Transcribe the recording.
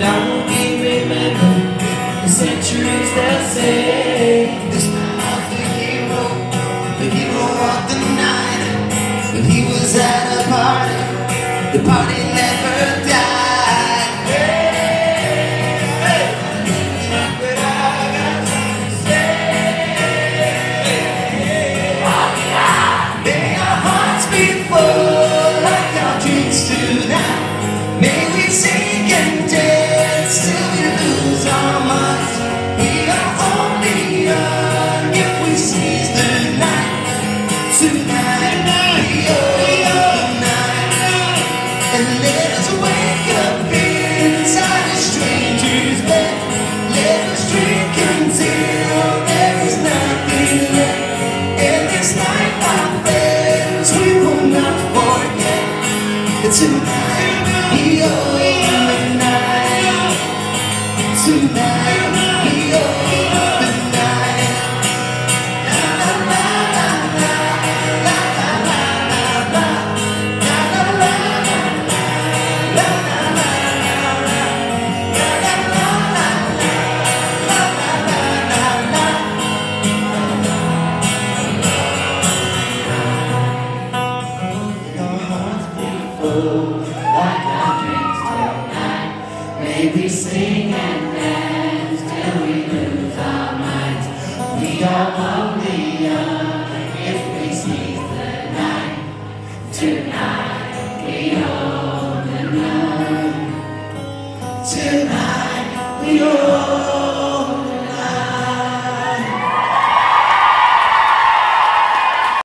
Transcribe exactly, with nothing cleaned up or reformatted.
I will be remembered for centuries, they'll say. This man was the hero, the hero of the night. When he was at a party, the party never died. Sing and dance till we lose our minds. We are only young if we seize the night. Tonight, we owe the night. And let us wake up inside a stranger's bed. Let us drink until there is nothing left. And this night, my friends, we will not forget. Tonight, we owe. Tonight, we owe the night. La la la la la, la la la la la, la la la la, la la la la, la la la la la. Your hearts beat full like our drinks tonight. Maybe sing and we are only young if we seize the night. Tonight we owe the night. Tonight we owe